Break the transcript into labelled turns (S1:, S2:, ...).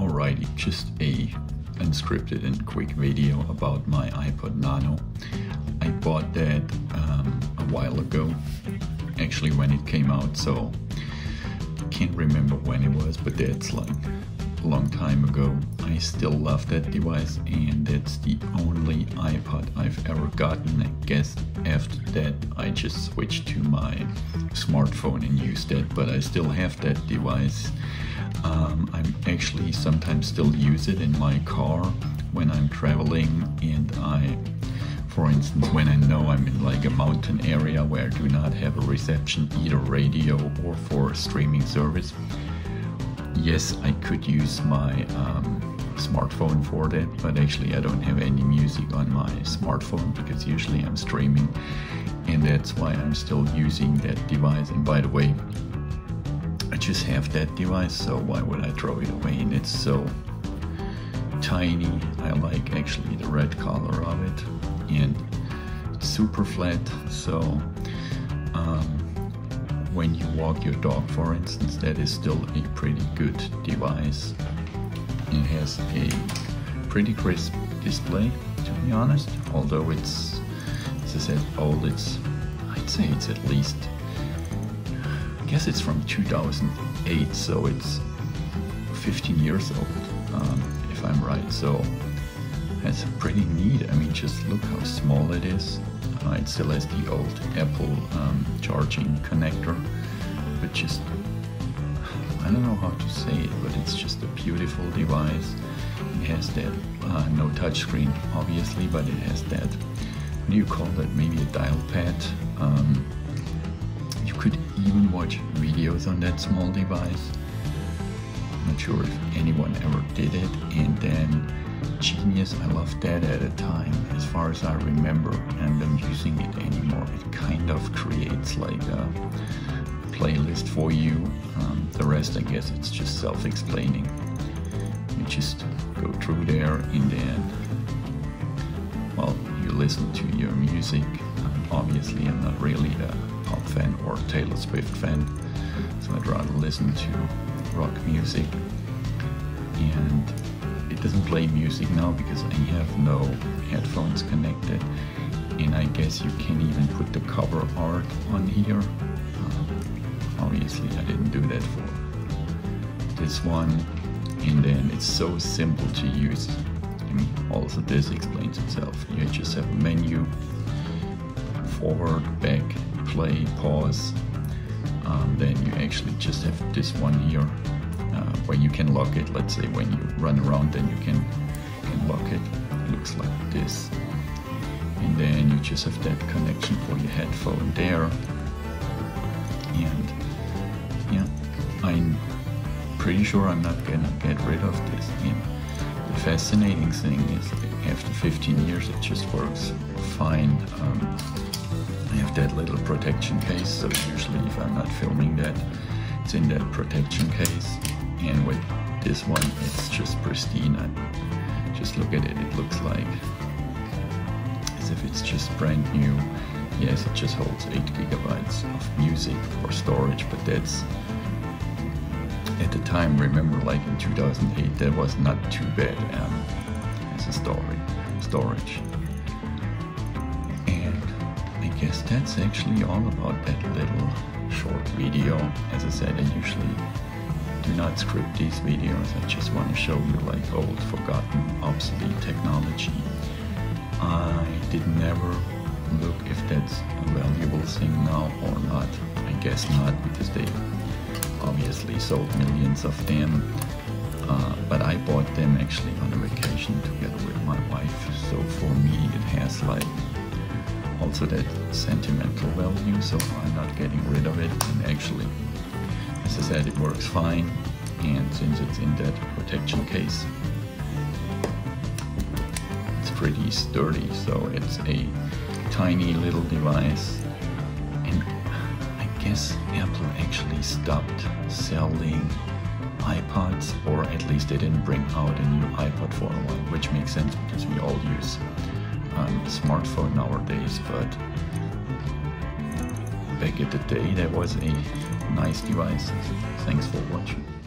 S1: Alrighty, just a unscripted and quick video about my iPod Nano. I bought that a while ago, actually when it came out, so I can't remember when it was, but that's like a long time ago. I still love that device, and that's the only iPod I've ever gotten. I guess after that I just switched to my smartphone and used that, but I still have that device. I actually sometimes still use it in my car when I'm traveling, and for instance, when I know I'm in like a mountain area where I do not have a reception, either radio or for streaming service. Yes, I could use my smartphone for that, but actually I don't have any music on my smartphone because usually I'm streaming, and that's why I'm still using that device. And by the way, I just have that device, so why would I throw it away? And it's so tiny. I like actually the red color of it, and it's super flat, so when you walk your dog, for instance, that is still a pretty good device. It has a pretty crisp display, to be honest, although it's, as I said, old. I'd say it's at least, I guess it's from 2008, so it's 15 years old, if I'm right. So that's pretty neat. I mean, just look how small it is. It still has the old Apple charging connector, but just, I don't know how to say it, but it's just a beautiful device. It has that, no touchscreen obviously, but it has that, what do you call that, maybe a dial pad. You could even watch videos on that small device. I'm not sure if anyone ever did it. And then Genius, I loved that at a time, as far as I remember, and I'm not using it anymore. It kind of creates like a playlist for you. The rest, I guess, it's just self-explaining. You just go through there, and then, well, you listen to your music. Obviously, I'm not really a pop fan or Taylor Swift fan, so I'd rather listen to rock music. And it doesn't play music now because I have no headphones connected, and I guess you can even put the cover art on here. Obviously I didn't do that for this one. And then it's so simple to use. I mean, also this explains itself. You just have a menu, forward, back, play, pause. Then you actually just have this one here, where you can lock it. Let's say when you run around, then you can lock it. It looks like this. And then you just have that connection for your headphone there. And yeah, I'm pretty sure I'm not gonna get rid of this. And the fascinating thing is, after 15 years, it just works fine. I have that little protection case, so usually if I'm not filming that, it's in that protection case. And with this one, it's just pristine. Just look at it, it looks like as if it's just brand new. Yes, it just holds 8 gigabytes of music or storage, but that's, at the time, remember, like in 2008, that was not too bad as a storage. And I guess that's actually all about that little short video. As I said, I usually do not script these videos. I just want to show you like old, forgotten, obsolete technology. I did never look if that's a valuable thing now or not. I guess not, because they obviously sold millions of them. But I bought them actually on a vacation together with my wife. So for me, it has like also that sentimental value, so I'm not getting rid of it. And actually, as I said, it works fine, and since it's in that protection case, it's pretty sturdy, so it's a tiny little device. And I guess Apple actually stopped selling iPods, or at least they didn't bring out a new iPod for a while, which makes sense because we all use a smartphone nowadays. But back in the day, that was a nice device. Thanks for watching.